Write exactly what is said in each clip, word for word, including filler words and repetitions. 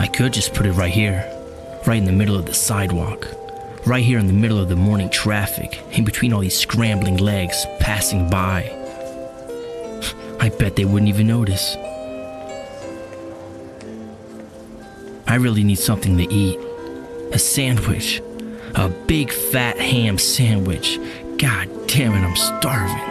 I could just put it right here, right in the middle of the sidewalk, right here in the middle of the morning traffic, in between all these scrambling legs passing by. I bet they wouldn't even notice. I really need something to eat. A sandwich. A big fat ham sandwich. God damn it, I'm starving.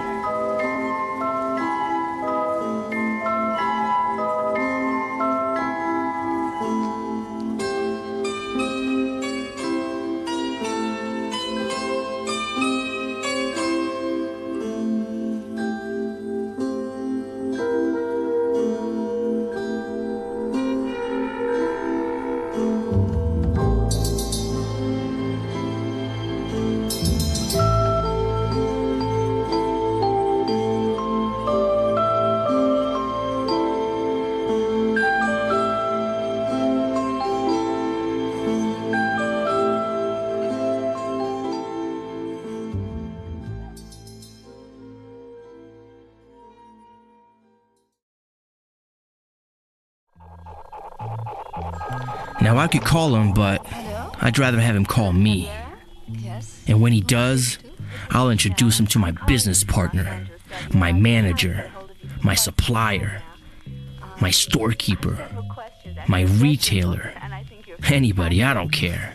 Now I could call him, but I'd rather have him call me. And when he does, I'll introduce him to my business partner, my manager, my supplier, my storekeeper, my retailer, anybody, I don't care.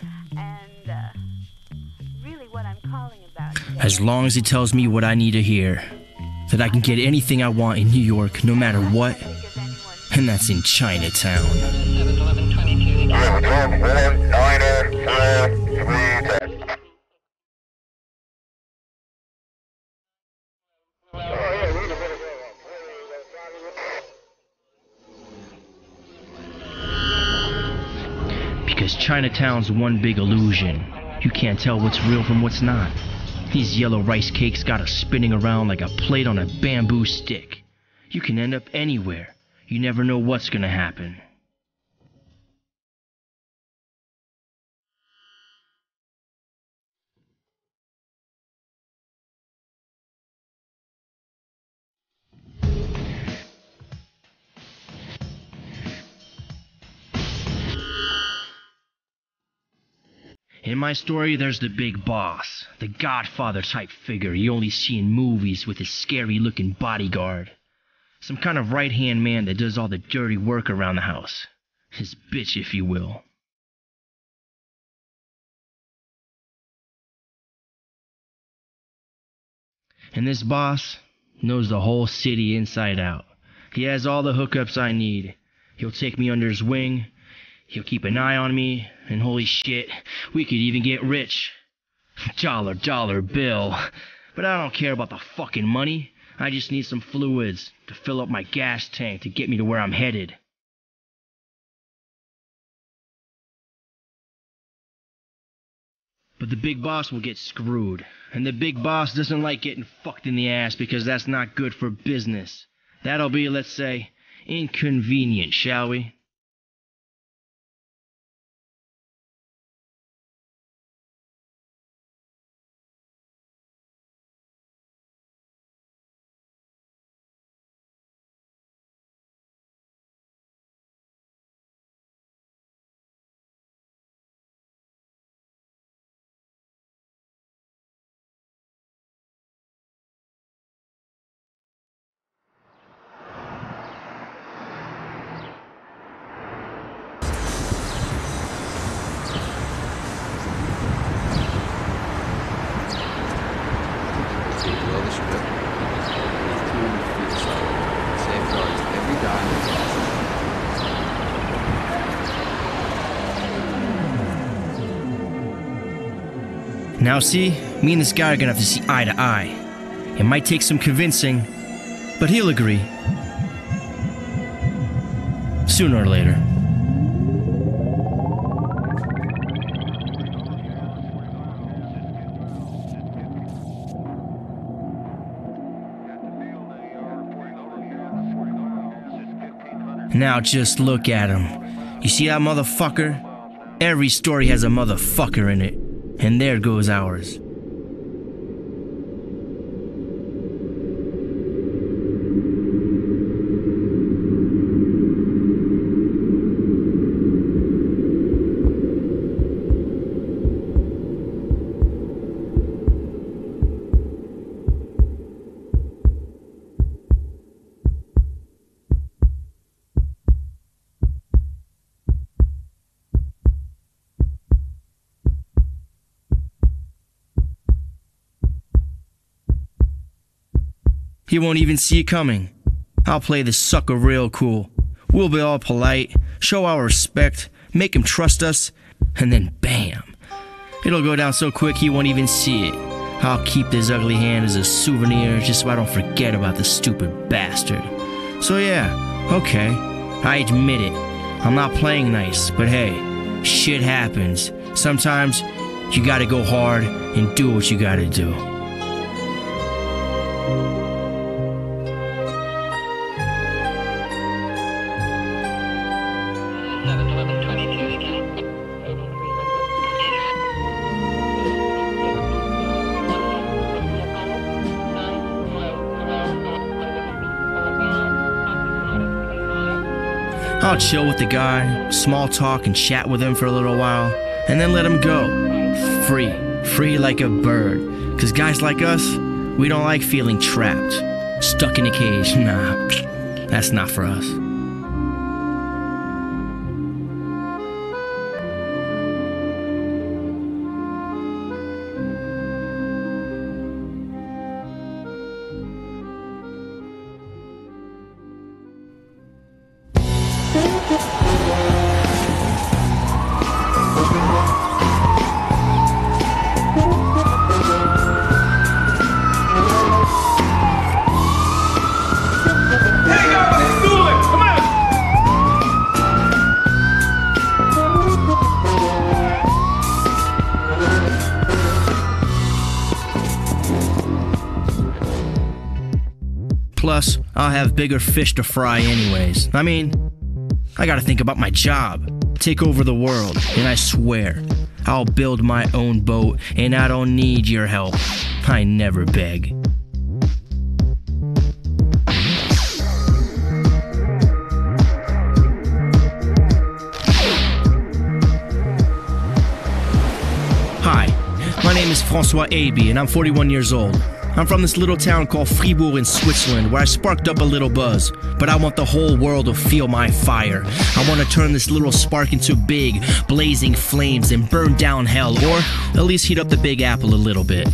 As long as he tells me what I need to hear, that I can get anything I want in New York, no matter what, and that's in Chinatown. Because Chinatown's one big illusion. You can't tell what's real from what's not. These yellow rice cakes got us spinning around like a plate on a bamboo stick. You can end up anywhere. You never know what's gonna happen. In my story, there's the big boss, the Godfather type figure you only see in movies with his scary-looking bodyguard. Some kind of right-hand man that does all the dirty work around the house. His bitch, if you will. And this boss knows the whole city inside out. He has all the hookups I need. He'll take me under his wing. He'll keep an eye on me, and holy shit, we could even get rich. Dollar, dollar bill. But I don't care about the fucking money. I just need some fluids to fill up my gas tank to get me to where I'm headed. But the big boss will get screwed. And the big boss doesn't like getting fucked in the ass because that's not good for business. That'll be, let's say, inconvenient, shall we? Now see, me and this guy are gonna have to see eye to eye. It might take some convincing, but he'll agree. Sooner or later. Now just look at him. You see that motherfucker? Every story has a motherfucker in it. And there goes ours. he won't even see it coming. I'll play this sucker real cool. We'll be all polite, show our respect, make him trust us, and then bam. It'll go down so quick he won't even see it. I'll keep this ugly hand as a souvenir just so I don't forget about the stupid bastard. So yeah, okay, I admit it. I'm not playing nice, but hey, shit happens. Sometimes you gotta go hard and do what you gotta do. I'll chill with the guy, small talk and chat with him for a little while, and then let him go. Free, free like a bird. Cause guys like us, we don't like feeling trapped, stuck in a cage. Nah, that's not for us. Plus, I'll have bigger fish to fry anyways. I mean, I gotta think about my job. Take over the world, and I swear, I'll build my own boat, and I don't need your help. I never beg. Hi, my name is François Aeby, and I'm forty-one years old. I'm from this little town called Fribourg in Switzerland, where I sparked up a little buzz. But I want the whole world to feel my fire. I want to turn this little spark into big, blazing flames and burn down hell, or at least heat up the Big Apple a little bit.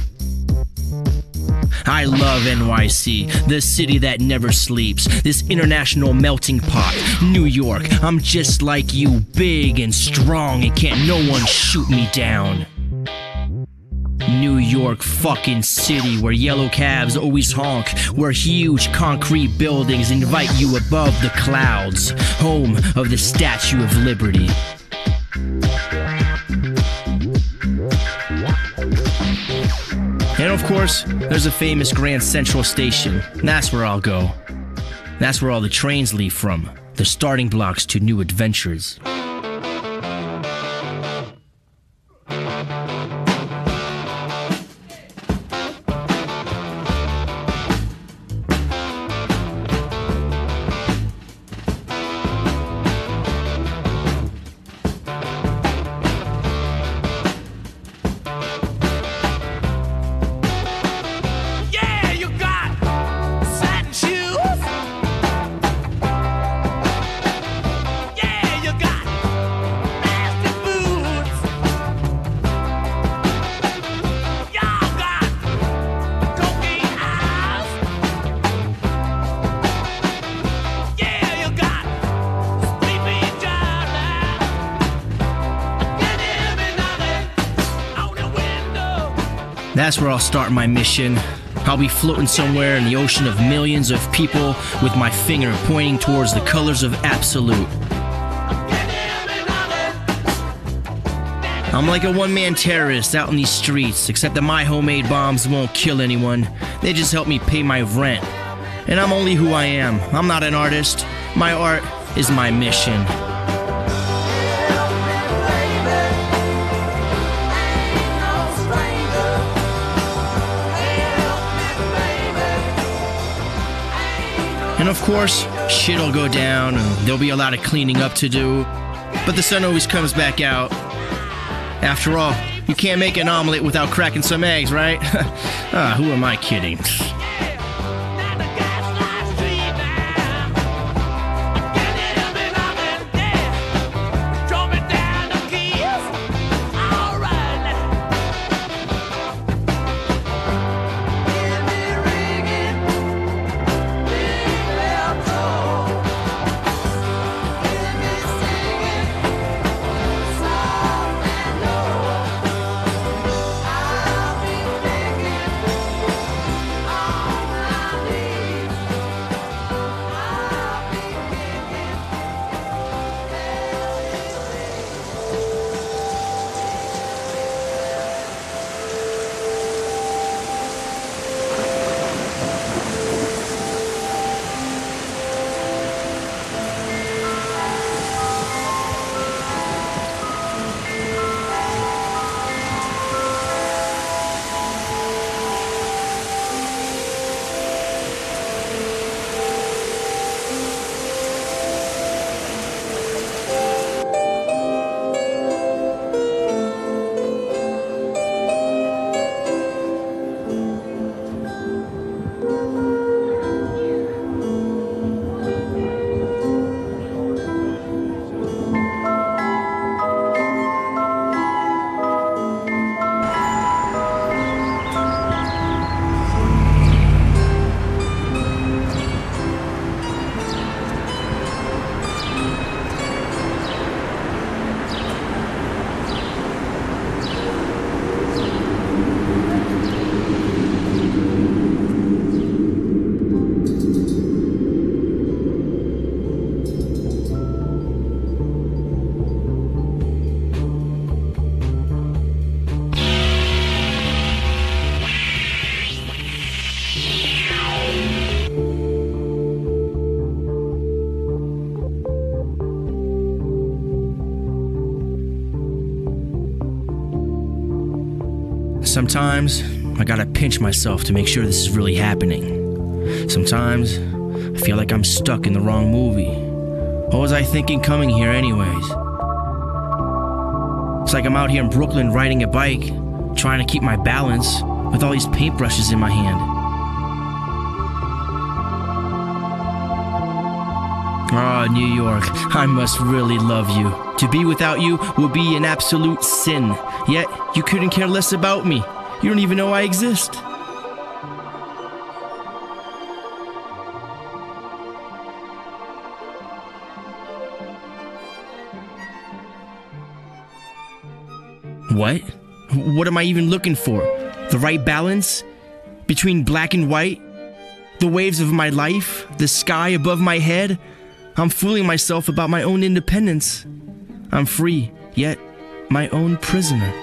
I love N Y C, the city that never sleeps, this international melting pot. New York, I'm just like you, big and strong, and can't no one shoot me down. New York fucking city, where yellow cabs always honk, where huge concrete buildings invite you above the clouds, home of the Statue of Liberty. And of course, there's a famous Grand Central Station. That's where I'll go. That's where all the trains leave from, the starting blocks to new adventures. That's where I'll start my mission. I'll be floating somewhere in the ocean of millions of people with my finger pointing towards the colors of absolute. I'm like a one-man terrorist out in these streets, except that my homemade bombs won't kill anyone. They just help me pay my rent. And I'm only who I am. I'm not an artist. My art is my mission. And of course, shit'll go down, and there'll be a lot of cleaning up to do. But the sun always comes back out. After all, you can't make an omelet without cracking some eggs, right? Ah, who am I kidding? Sometimes, I gotta pinch myself to make sure this is really happening. Sometimes, I feel like I'm stuck in the wrong movie. What was I thinking coming here anyways? It's like I'm out here in Brooklyn riding a bike, trying to keep my balance with all these paintbrushes in my hand. Ah, New York, I must really love you. To be without you would be an absolute sin. Yet, you couldn't care less about me. You don't even know I exist. What? What am I even looking for? The right balance? Between black and white? The waves of my life? The sky above my head? I'm fooling myself about my own independence. I'm free, yet my own prisoner.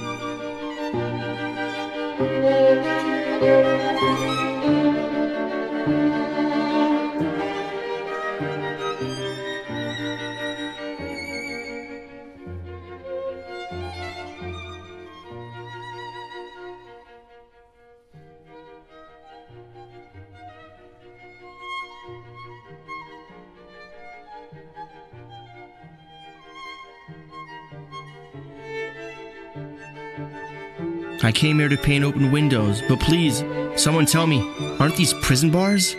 I came here to paint open windows, but please, someone tell me, aren't these prison bars?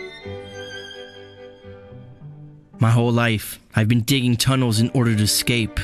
My whole life, I've been digging tunnels in order to escape.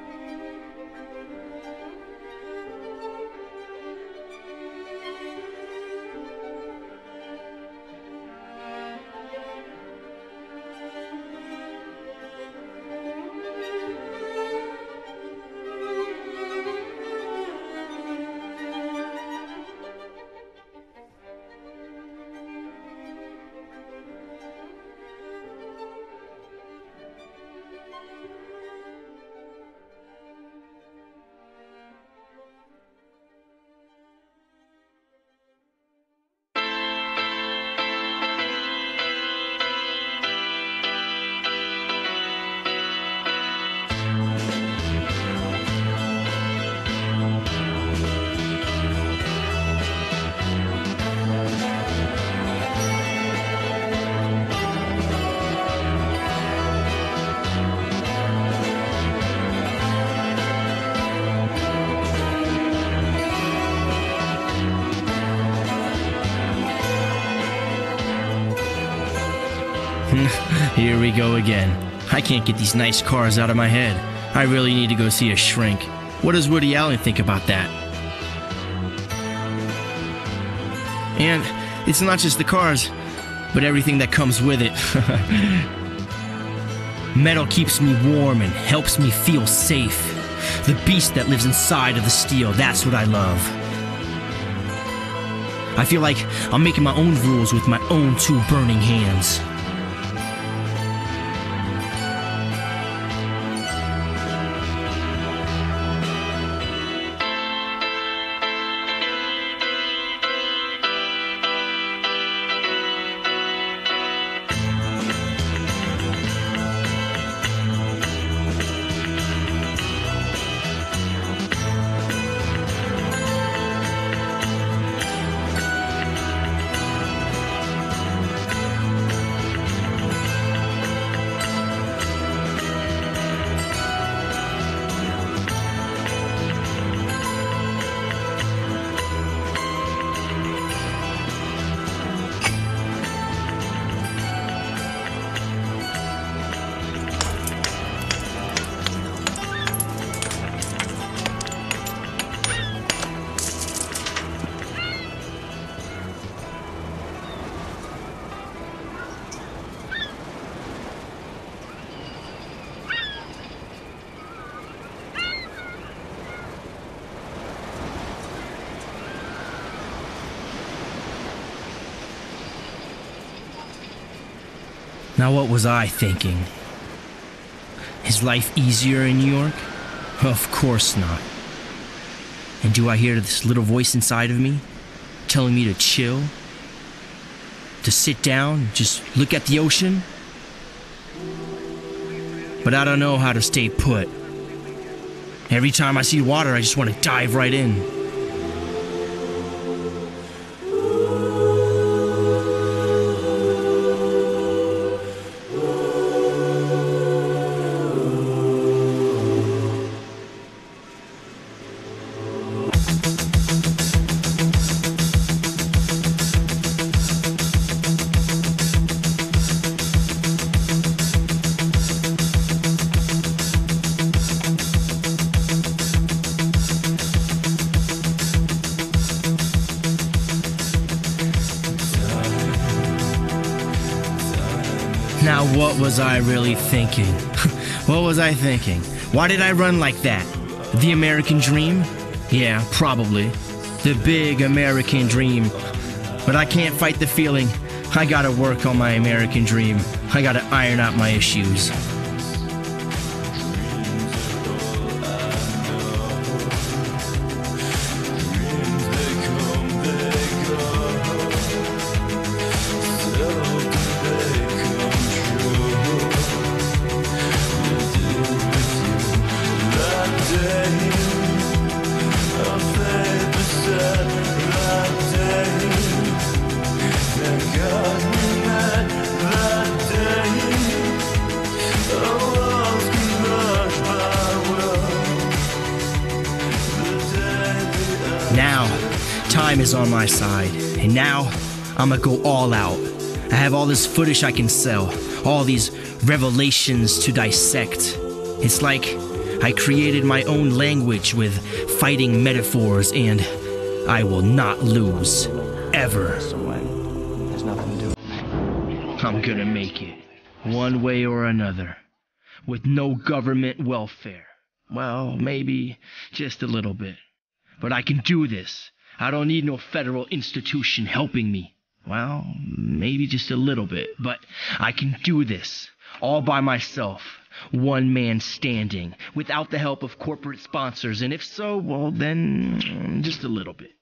Here we go again. I can't get these nice cars out of my head. I really need to go see a shrink. What does Woody Allen think about that? And it's not just the cars, but everything that comes with it. Metal keeps me warm and helps me feel safe. The beast that lives inside of the steel, that's what I love. I feel like I'm making my own rules with my own two burning hands. Now what was I thinking? Is life easier in New York? Of course not. And do I hear this little voice inside of me telling me to chill? To sit down, just look at the ocean? But I don't know how to stay put. Every time I see water, I just want to dive right in. what was I really thinking? What was I thinking? Why did I run like that? The American dream? Yeah, probably. The big American dream. But I can't fight the feeling. I gotta work on my American dream. I gotta iron out my issues. Now, time is on my side, and now I'ma go all out. I have all this footage I can sell, all these revelations to dissect. It's like I created my own language with fighting metaphors, and I will not lose, ever. There's nothing to do. I'm gonna make it, one way or another, with no government welfare. Well, maybe just a little bit. But I can do this. I don't need no federal institution helping me. Well, maybe just a little bit, but I can do this all by myself, one man standing, without the help of corporate sponsors, and if so, well then, just a little bit.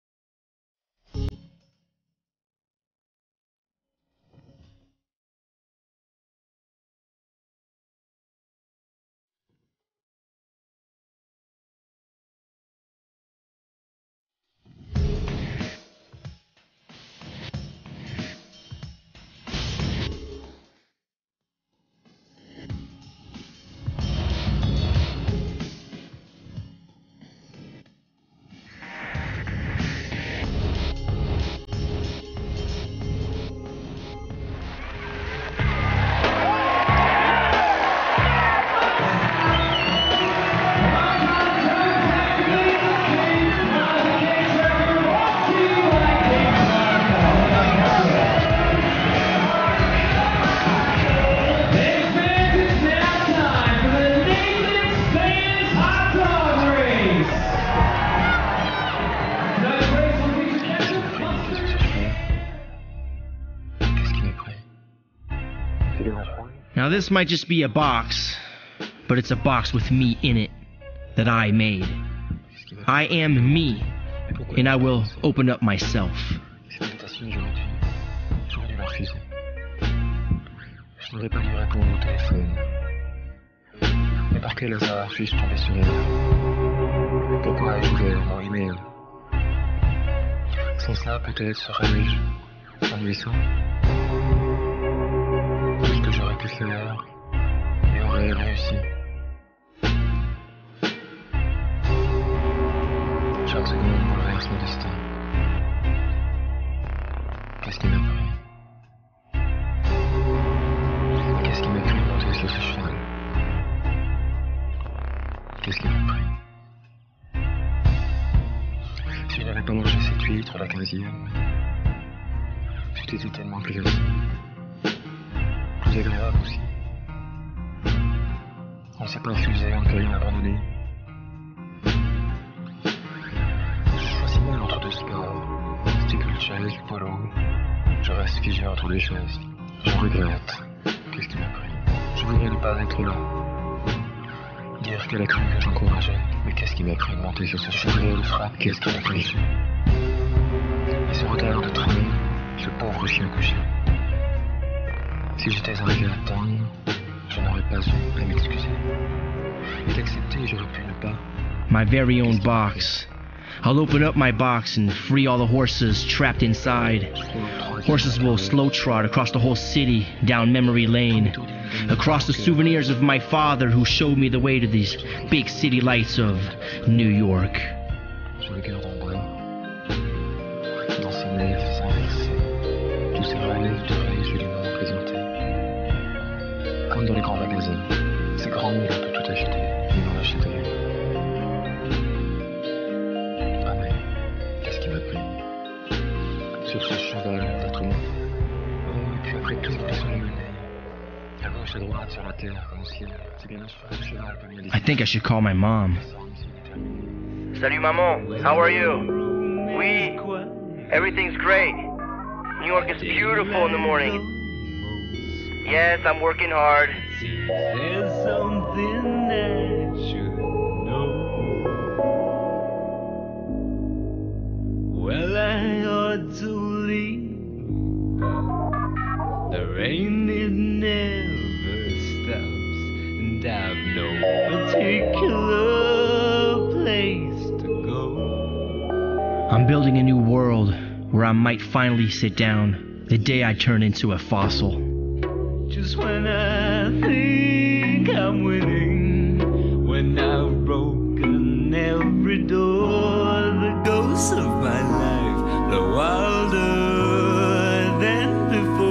Now this might just be a box, but it's a box with me in it that I made. I am me, and I will open up myself. Cette invitation aujourd'hui, j'aurais dû la refuser. Je n'aurais pas dû répondre au téléphone. Mais par quel hasard suis-je tombé sur elle? Pourquoi ai-je ouvert mon email? Sans ça, peut-être serais-je ennuyant. Tout ce que j'aurais pu faire et aurait réussi. Chaque seconde bouleverse mon destin. Qu'est-ce qui m'a pris? Qu'est-ce qui m'a pris de monter sur ce cheval? Qu'est-ce qui m'a pris? Si je n'avais pas mangé cette huître, la quinzième, tout était tellement plus facile. Plus agréable aussi. On ne s'est pas refusé, on ne peut rien abandonner. Je choisis mal entre deux sports. Steeplechase, polo. Je reste figé entre les chaises. Je regrette. Qu'est-ce qui m'a pris? Je voudrais ne pas être là. Dire qu'elle a cru que j'encourageais. Mais qu'est-ce qui m'a pris de monter sur ce cheval de frappe? Qu'est-ce qui m'a pris? Et ce retard de train, ce pauvre chien couché. Si j'étais arrivé à temps, je n'aurais pas eu à m'excuser. Mais d'accepter, j'aurais pu ne pas. My very own box. I'll open up my box and free all the horses trapped inside. Horses will slow trot across the whole city, down memory lane, across the souvenirs of my father who showed me the way to these big city lights of New York. Je le garde en bras, dans ses lèvres s'inverser, tous ses relèves dorés joliment présentés. Comme dans les grands magasins, c'est grand, il peut tout acheter, il m'en achèterait. Ah mais, qu'est-ce qui m'a pris? Sur ce cheval, d'être moi. Oh, et puis après tout, il descend le nez. clair comme le ciel. Ce gamin sur un cheval comme il y a des... I think I should call my mom. Salut maman, how are you? Oui, everything's great. New York is beautiful in the morning. Yes, I'm working hard. There's something that you know. Well, I ought to leave, but the rain it never stops, and I've no particular place to go. I'm building a new world where I might finally sit down the day I turn into a fossil. Just when I think I'm winning, when I've broken every door, the ghosts of my life blow wilder than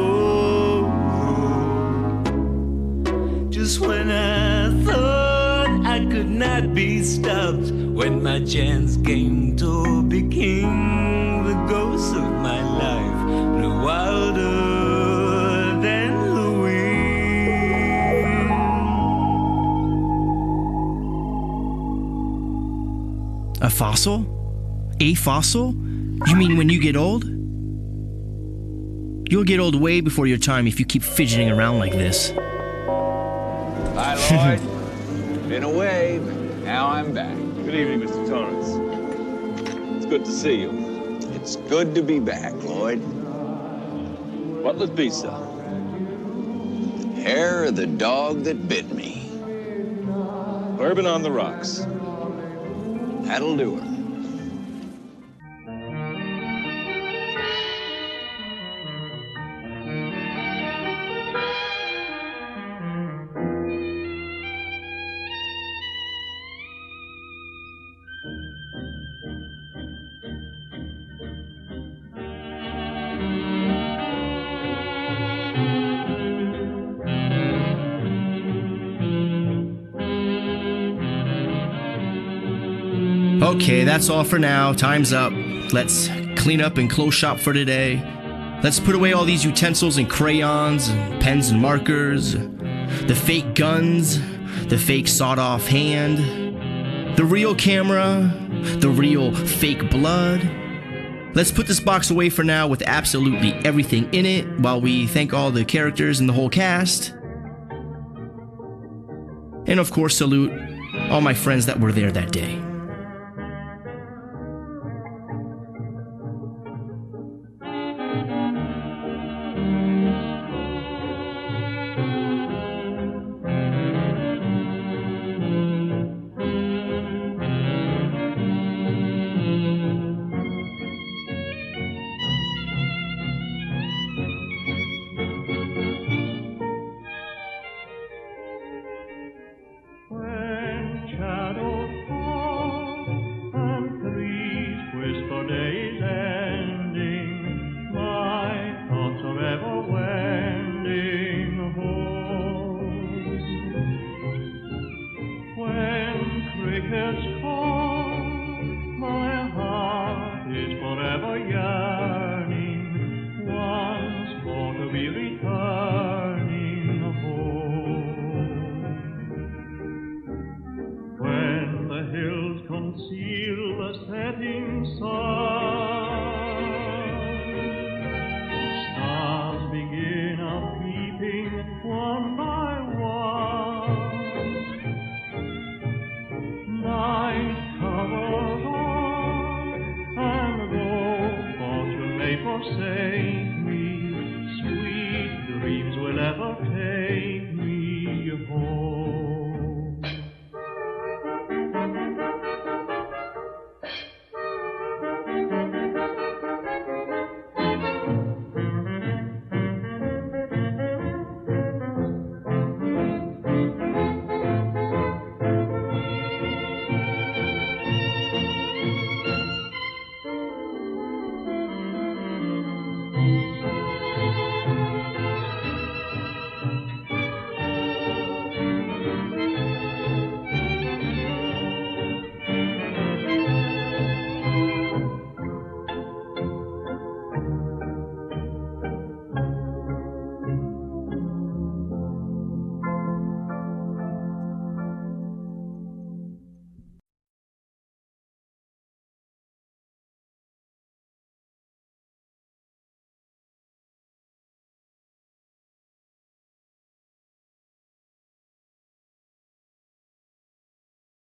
before. Just when I thought I could not be stopped, when my chance came to be king, the ghosts of my life blew wilder. A fossil? A fossil? You mean when you get old? You'll get old way before your time if you keep fidgeting around like this. Hi, Lloyd. Been away, but now I'm back. Good evening, Mister Torrance. It's good to see you. It's good to be back, Lloyd. What'll it be, sir? Hair of the dog that bit me. Bourbon on the rocks. That'll do her. Okay, that's all for now. Time's up. Let's clean up and close shop for today. Let's put away all these utensils and crayons and pens and markers, the fake guns, the fake sawed-off hand, the real camera, the real fake blood. Let's put this box away for now with absolutely everything in it while we thank all the characters and the whole cast. And of course, salute all my friends that were there that day. Conceal the setting sun.